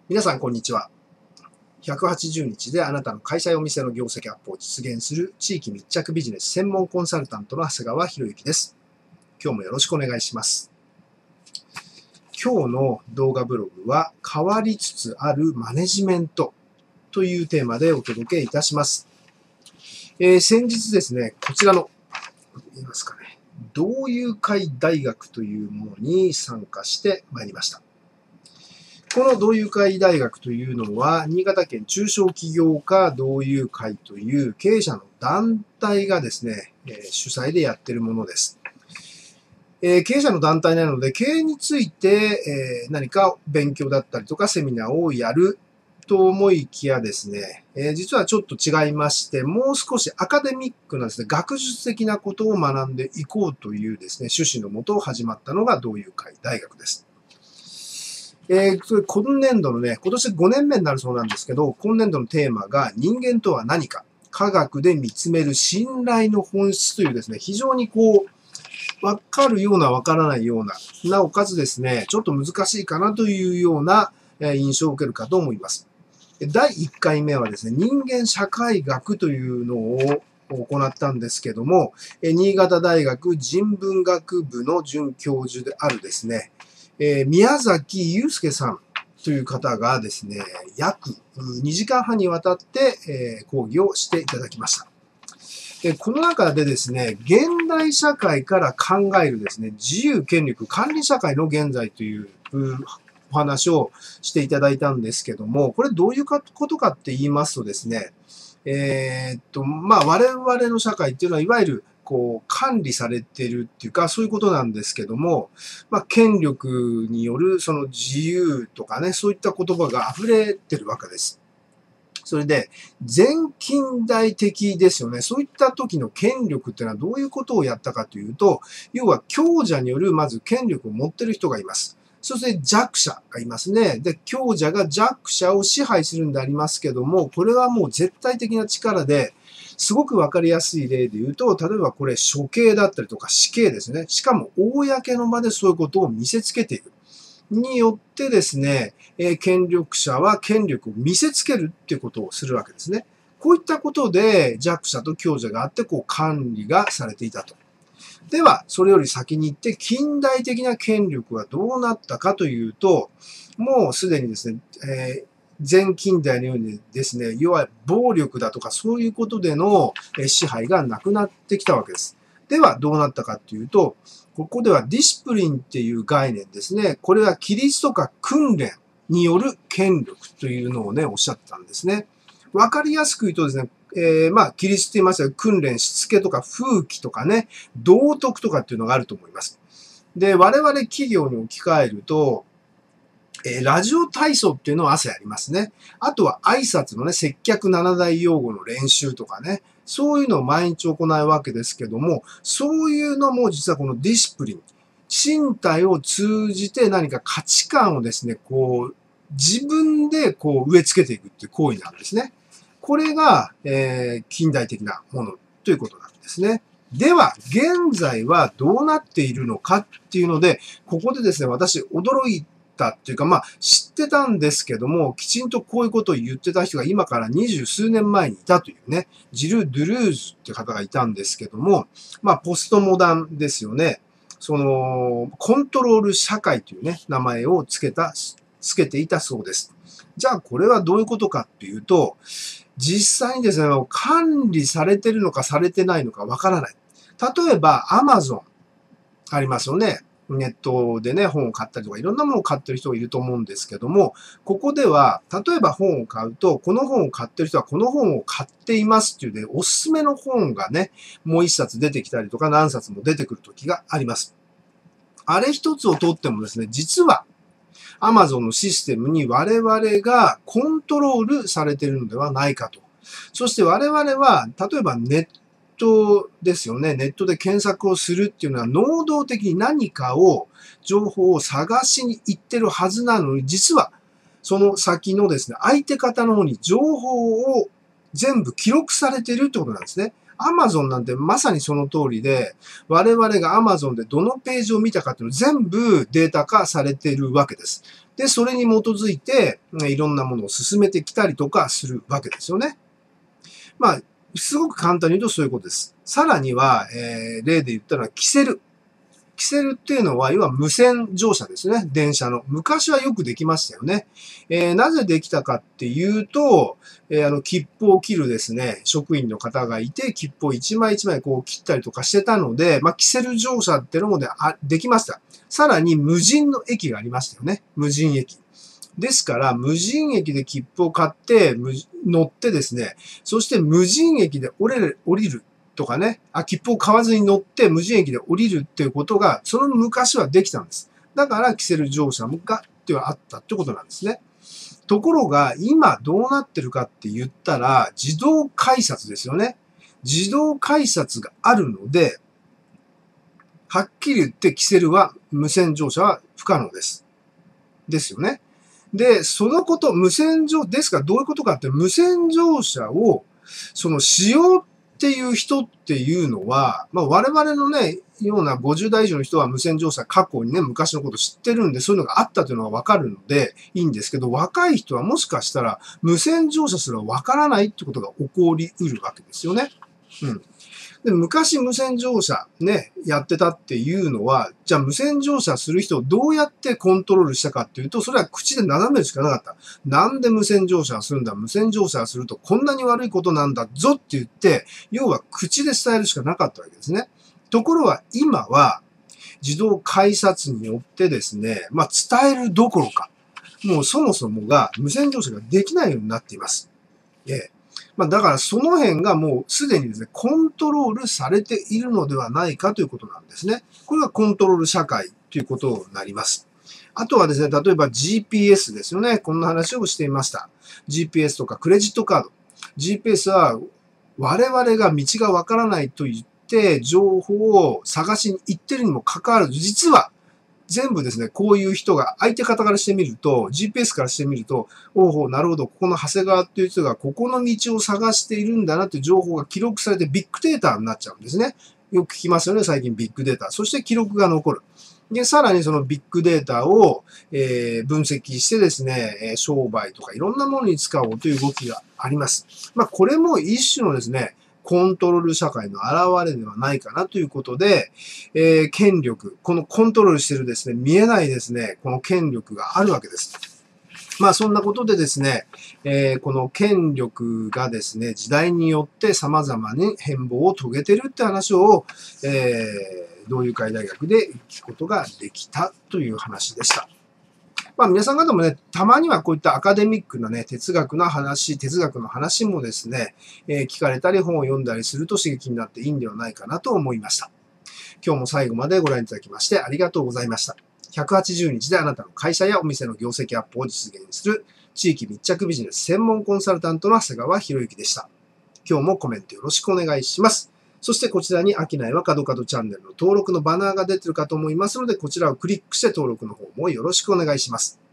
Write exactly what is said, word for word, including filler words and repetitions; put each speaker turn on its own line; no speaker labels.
皆さん、こんにちは。ひゃくはちじゅうにちであなたの会社やお店の業績アップを実現する地域密着ビジネス専門コンサルタントの長谷川博之です。今日もよろしくお願いします。今日の動画ブログは変わりつつあるマネジメントというテーマでお届けいたします。えー、先日ですね、こちらの、言いますかね、同友会大学というものに参加してまいりました。この同友会大学というのは、新潟県中小企業家同友会という経営者の団体がですね、えー、主催でやっているものです。えー、経営者の団体なので、経営について、えー、何か勉強だったりとかセミナーをやると思いきやですね、えー、実はちょっと違いまして、もう少しアカデミックなですね、学術的なことを学んでいこうというですね、趣旨のもと始まったのが同友会大学です。えー、今年度のね、今年ごねんめになるそうなんですけど、今年度のテーマが人間とは何か、科学で見つめる信頼の本質というですね、非常にこう、わかるようなわからないような、なおかつですね、ちょっと難しいかなというような印象を受けるかと思います。だいいっかいめはですね、人間社会学というのを行ったんですけども、新潟大学人文学部の准教授であるですね、えー、宮崎祐介さんという方がですね、約にじかんはんにわたって、えー、講義をしていただきました。でこの中でですね、現代社会から考えるですね、自由権力管理社会の現在というお話をしていただいたんですけども、これどういうことかって言いますとですね、えー、っと、まあ我々の社会っていうのは、いわゆるこう管理されているっていうか、そういうことなんですけども、まあ権力によるその自由とかね、そういった言葉が溢れてるわけです。それで、前近代的ですよね。そういった時の権力っていうのはどういうことをやったかというと、要は強者によるまず権力を持っている人がいます。そして弱者がいますね。で、強者が弱者を支配するんでありますけども、これはもう絶対的な力で、すごくわかりやすい例で言うと、例えばこれ処刑だったりとか死刑ですね。しかも公の場でそういうことを見せつけていく。によってですね、えー、権力者は権力を見せつけるっていうことをするわけですね。こういったことで弱者と強者があって、こう管理がされていたと。では、それより先に行って、近代的な権力はどうなったかというと、もうすでにですね、えー、前近代のようにですね、要は暴力だとかそういうことでの支配がなくなってきたわけです。では、どうなったかというと、ここではディシプリンっていう概念ですね。これは規律とか訓練による権力というのをね、おっしゃったんですね。わかりやすく言うとですね、えー、まあ、規律って言いましたが、訓練、しつけとか風紀とかね、道徳とかっていうのがあると思います。で、我々企業に置き換えると、えー、ラジオ体操っていうのを朝やりますね。あとは挨拶のね、接客なな大用語の練習とかね、そういうのを毎日行うわけですけども、そういうのも実はこのディシプリン、身体を通じて何か価値観をですね、こう、自分でこう植え付けていくっていう行為なんですね。これが、えー、近代的なものということなんですね。では、現在はどうなっているのかっていうので、ここでですね、私驚いたっていうか、まあ、知ってたんですけども、きちんとこういうことを言ってた人が今から二十数年前にいたというね、ジル・ドゥルーズって方がいたんですけども、まあ、ポストモダンですよね。その、コントロール社会というね、名前をつけた、つけていたそうです。じゃあ、これはどういうことかっていうと、実際にですね、管理されてるのかされてないのかわからない。例えば、アマゾンありますよね。ネットでね、本を買ったりとか、いろんなものを買ってる人がいると思うんですけども、ここでは、例えば本を買うと、この本を買ってる人はこの本を買っていますっていうね、おすすめの本がね、もう一冊出てきたりとか、何冊も出てくる時があります。あれ一つをとってもですね、実は、Amazon のシステムに我々がコントロールされているのではないかと。そして我々は、例えばネットですよね。ネットで検索をするっていうのは能動的に何かを、情報を探しに行ってるはずなのに、実はその先のですね、相手方の方に情報を全部記録されているってことなんですね。 Amazon なんてまさにその通りで、我々が Amazon でどのページを見たかっていうの全部データ化されているわけです。で、それに基づいて、いろんなものを進めてきたりとかするわけですよね。まあ、すごく簡単に言うとそういうことです。さらには、えー、例で言ったのはキセル。キセルっていうのは、要は無線乗車ですね。電車の。昔はよくできましたよね。えー、なぜできたかっていうと、えー、あの、切符を切るですね、職員の方がいて、切符を一枚一枚こう切ったりとかしてたので、まあ、キセル乗車っていうのもで、あできました。さらに無人の駅がありましたよね。無人駅。ですから、無人駅で切符を買って、乗ってですね、そして無人駅で降りる、降りるとかね、あ、切符を買わずに乗って無人駅で降りるっていうことが、その昔はできたんです。だから、キセル乗車がってはあったってことなんですね。ところが、今どうなってるかって言ったら、自動改札ですよね。自動改札があるので、はっきり言ってキセルは、無線乗車は不可能です。ですよね。で、そのこと、無線乗、ですからどういうことかって、無線乗車を、その使用っていう人っていうのは、まあ我々のね、ようなごじゅう代以上の人は無線乗車過去にね、昔のこと知ってるんで、そういうのがあったというのがわかるのでいいんですけど、若い人はもしかしたら無線乗車すらわからないってことが起こり得るわけですよね。うん。で、昔無線乗車ね、やってたっていうのは、じゃあ無線乗車する人をどうやってコントロールしたかっていうと、それは口で斜めるしかなかった。なんで無線乗車をするんだ、無線乗車をするとこんなに悪いことなんだぞって言って、要は口で伝えるしかなかったわけですね。ところが今は、自動改札によってですね、まあ伝えるどころか、もうそもそもが無線乗車ができないようになっています。ええ。まあ、だからその辺がもうすでにですね、コントロールされているのではないかということなんですね。これがコントロール社会ということになります。あとはですね、例えば ジーピーエス ですよね。こんな話をしていました。ジーピーエス とかクレジットカード。ジーピーエス は我々が道がわからないと言って情報を探しに行ってるにもかかわらず、実は全部ですね、こういう人が、相手方からしてみると、ジーピーエス からしてみると、おお、なるほど、ここの長谷川っていう人が、ここの道を探しているんだなっていう情報が記録されてビッグデータになっちゃうんですね。よく聞きますよね、最近ビッグデータ。そして記録が残る。で、さらにそのビッグデータを、えー、分析してですね、商売とかいろんなものに使おうという動きがあります。まあ、これも一種のですね、コントロール社会の現れではないかなということで、えー、権力、このコントロールしているですね、見えないですね、この権力があるわけです。まあそんなことでですね、えー、この権力がですね、時代によって様々に変貌を遂げているって話を、えー、同友会大学で聞くことができたという話でした。まあ皆さん方もね、たまにはこういったアカデミックなね、哲学の話、哲学の話もですね、えー、聞かれたり本を読んだりすると刺激になっていいんではないかなと思いました。今日も最後までご覧いただきましてありがとうございました。ひゃくはちじゅうにちであなたの会社やお店の業績アップを実現する地域密着ビジネス専門コンサルタントの長谷川博之でした。今日もコメントよろしくお願いします。そしてこちらに商いは角々チャンネルの登録のバナーが出てるかと思いますので、こちらをクリックして登録の方もよろしくお願いします。